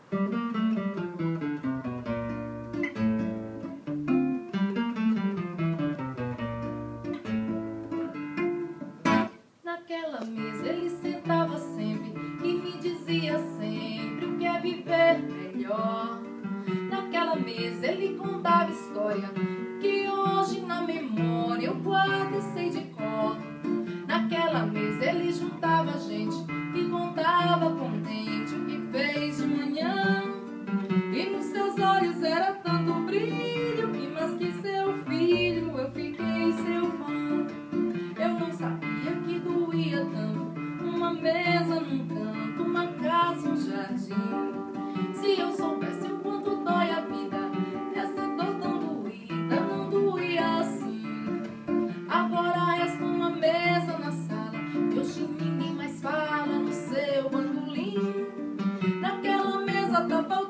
Naquela mesa ele sentava sempre e me dizia sempre o que é viver melhor. Naquela mesa ele contava história que hoje na memória eu guardo e sei de cor. Naquela mesa ele juntava gente e contava contente o que fez de manhã. E nos seus olhos era tanto brilho que mais que seu filho eu fiquei seu fã. Eu não sabia que doía tanto uma mesa num canto, uma casa, um jardim. Se eu soubesse o quanto dói a vida, essa dor tão doída não doía assim. Agora resta uma mesa na sala e hoje ninguém mais fala no seu bandolim. Naquela mesa tá faltando